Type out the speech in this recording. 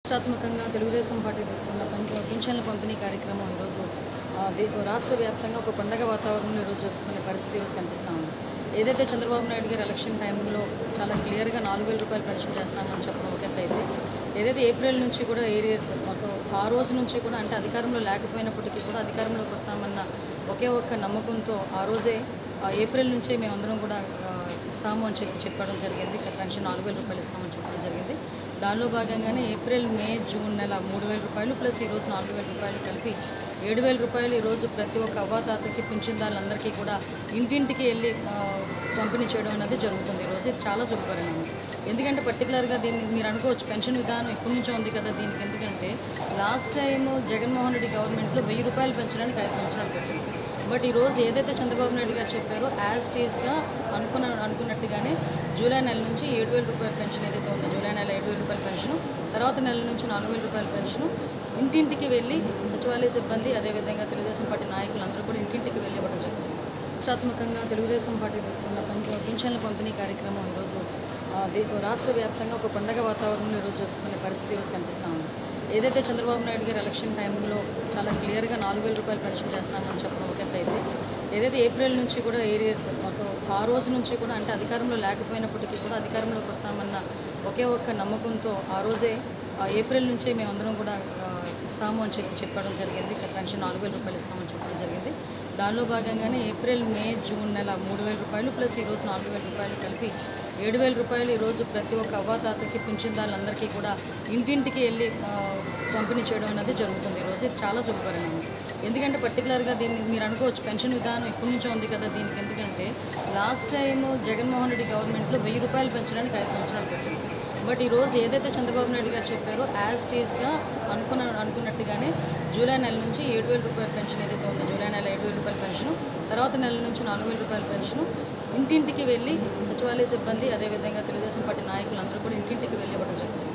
ప్రతిష్టాత్మకంగా తెలుగుదేశం పార్టీ తీసుకున్న పింఛన్ల పంపిణీ కార్యక్రమం ఈరోజు రాష్ట్ర వ్యాప్తంగా ఒక పండగ వాతావరణంలో ఈరోజు జరుపుకునే పరిస్థితి ఈరోజు కనిపిస్తూ ఉంది. ఏదైతే చంద్రబాబు నాయుడు గారు ఎలక్షన్ టైంలో చాలా క్లియర్గా 4,000 రూపాయలు పెన్షన్ చేస్తామని చెప్పడం ఒక ఎత్తు అయితే, ఏదైతే ఏప్రిల్ నుంచి కూడా ఏరియర్స్ మాకు ఆ రోజు నుంచి కూడా అంటే అధికారంలో లేకపోయినప్పటికీ కూడా అధికారంలోకి వస్తామన్న ఒకే ఒక్క నమ్మకంతో ఆ రోజే ఏప్రిల్ నుంచే మేమందరం కూడా ఇస్తాము అని చెప్పడం జరిగింది. పెన్షన్ 4,000 రూపాయలు ఇస్తామని చెప్పడం జరిగింది. దానిలో భాగంగానే ఏప్రిల్, మే, జూన్ నెల 3,000 రూపాయలు ప్లస్ ఈరోజు 4,000 రూపాయలు కలిపి 7,000 రూపాయలు ఈరోజు ప్రతి ఒక్క అవ్వాతాతకి పింఛన్దారులందరికీ కూడా ఇంటింటికి వెళ్ళి పంపిణీ చేయడం అనేది జరుగుతుంది. ఈరోజు ఇది చాలా శుభపరిణామం. ఎందుకంటే పర్టికులర్గా దీన్ని మీరు అనుకోవచ్చు పెన్షన్ విధానం ఇప్పటి నుంచో ఉంది కదా దీనికి, ఎందుకంటే లాస్ట్ టైం జగన్మోహన్ రెడ్డి గవర్నమెంట్లో 1,000 రూపాయలు పెంచడానికి 5 సంవత్సరాలు పెట్టింది. బట్ ఈరోజు ఏదైతే చంద్రబాబు నాయుడు గారు చెప్పారో యాజ్ టీజ్గా అనుకున్నట్టుగానే జూలై నెల నుంచి 7,000 రూపాయల పెన్షన్ ఏదైతే ఉందో, జూలై నెల 7,000 రూపాయల పెన్షను, తర్వాత నెల నుంచి 4,000 రూపాయల పెన్షను ఇంటింటికి వెళ్ళి సచివాలయ సిబ్బంది అదేవిధంగా తెలుగుదేశం పార్టీ నాయకులందరూ కూడా ఇంటింటికి వెళ్ళి ఇవ్వడం జరుగుతుంది. ప్రతిష్టాత్మకంగా తెలుగుదేశం పార్టీ తీసుకున్న పింఛన్ల పంపిణీ కార్యక్రమం ఈరోజు రాష్ట్ర వ్యాప్తంగా ఒక పండగ వాతావరణంలో ఈరోజు జరుపుకునే పరిస్థితి ఈరోజు కనిపిస్తూ ఉంది. ఏదైతే చంద్రబాబు నాయుడు గారు ఎలక్షన్ టైంలో చాలా క్లియర్గా 4,000 రూపాయలు పెన్షన్ చేస్తామని చెప్పడం ఒక ఎత్తు అయితే, ఏదైతే ఏప్రిల్ నుంచి కూడా ఏరియర్స్ మాకు ఆ రోజు నుంచి కూడా అంటే అధికారంలో లేకపోయినప్పటికీ కూడా అధికారంలోకి వస్తామన్న ఒకే ఒక్క నమ్మకంతో ఆ రోజే ఏప్రిల్ నుంచే మేమందరం కూడా ఇస్తాము అని చెప్పడం జరిగింది. పెన్షన్ 4,000 రూపాయలు ఇస్తామని చెప్పడం జరిగింది. దానిలో భాగంగానే ఏప్రిల్, మే, జూన్ నెల 3,000 రూపాయలు ప్లస్ ఈరోజు 4,000 రూపాయలు కలిపి 7,000 రూపాయలు ఈరోజు ప్రతి ఒక్క అవ్వాతాతకి పింఛన్దారులందరికీ కూడా ఇంటింటికి వెళ్ళి పంపిణీ చేయడం అనేది జరుగుతుంది. ఈరోజు ఇది చాలా శుభపరిణామం. ఎందుకంటే పర్టికులర్గా దీన్ని మీరు అనుకోవచ్చు పెన్షన్ విధానం ఇప్పటి నుంచో ఉంది కదా దీనికి, ఎందుకంటే లాస్ట్ టైం జగన్మోహన్ రెడ్డి గవర్నమెంట్లో 1,000 రూపాయలు పెంచడానికి 5 సంవత్సరాలు పెట్టింది. బట్ ఈరోజు ఏదైతే చంద్రబాబు నాయుడు గారు చెప్పారో యాజ్ టీజ్గా అనుకున్నట్టుగానే జూలై నెల నుంచి 7,000 రూపాయల పెన్షన్ ఏదైతే ఉందో, జూలై నెల 7,000 రూపాయల పెన్షను, తర్వాత నెల నుంచి 4,000 రూపాయల పెన్షను ఇంటింటికి వెళ్ళి సచివాలయ సిబ్బంది అదేవిధంగా తెలుగుదేశం పార్టీ నాయకులందరూ కూడా ఇంటింటికి వెళ్ళి ఇవ్వడం జరుగుతుంది.